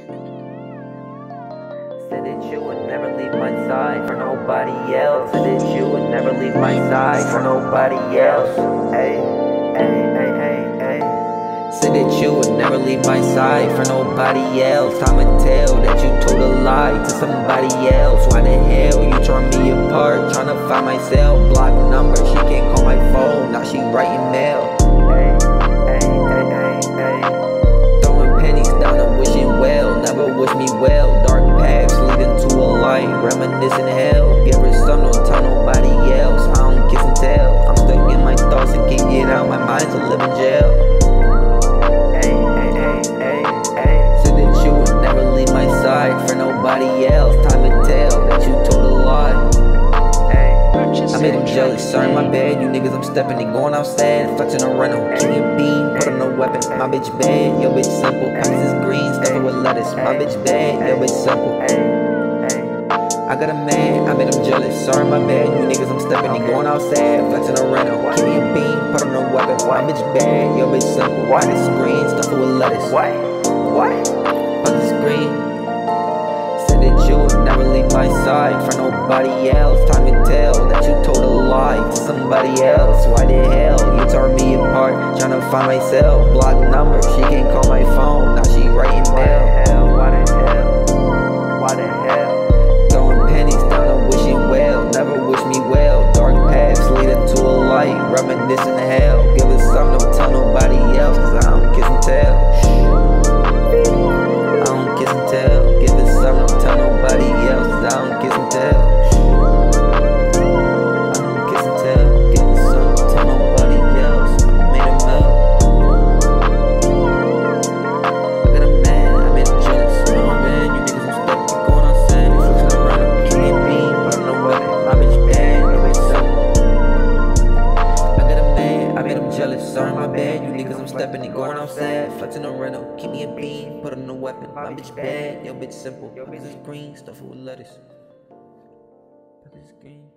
Said that you would never leave my side for nobody else. Said that you would never leave my side for nobody else. Ay, ay, ay, ay, ay. Said that you would never leave my side for nobody else. Time to tell that you told a lie to somebody else. Why the hell you tore me apart? Tryna find myself. Block number, she can't call my phone. Now she writing mail. Ay, ay, ay, ay, ay. Throwing pennies down and wishing well. Never wish me well. Dark paths leading to a light. Reminiscing hell. Give her some, don't tell nobody else. I don't kiss and tell. I'm stuck in my thoughts and can't get out. My mind's a living jail. For nobody else, time to tell that you told a lie. Ay, I made them jealous, sorry my bad. You niggas I'm stepping and going outside, flexing a rental. Give me a beam, put on a weapon. My bitch bad, your bitch simple. Pockets is green, stuffing with lettuce. My bitch bad, your bitch simple. I got a man, I made him jealous, sorry my bad. You niggas I'm stepping and going outside, flexing a rental. Give me a beam, put on a weapon. My bitch bad, your bitch simple. Pockets is green, stuffing with lettuce. Pockets is green. That you would never leave my side for nobody else. Time to tell that you told a lie to somebody else. Why the hell you tore me apart? Tryna find myself. Block number, she can't call my phone. Now she writing mail. Why the hell? Why the hell? Throwing pennies down and wishing well. Never wish me well. Dark paths leading to a light. Reminiscing hell. Give us some, don't tell nobody else. Cause I don't kiss and tell. I don't kiss and tell. Give us some, don't tell nobody else. I don't kiss and tell. I don't kiss and tell. Give us some, don't tell nobody else. I made him melt. I got a man, I made him jealous. Oh man, you niggas I'm stuck, you going outside, you flipping around. Give me a beam, put on a weapon. My bitch bad, your bitch simple. I got a man, I made him jealous. Sorry my bad, you niggas I'm stepping and going outside, flexing a rental. Keep me a beam, put on a weapon. My bitch bad, your bitch simple. Pockets is green, stuff it with lettuce. Pockets is green.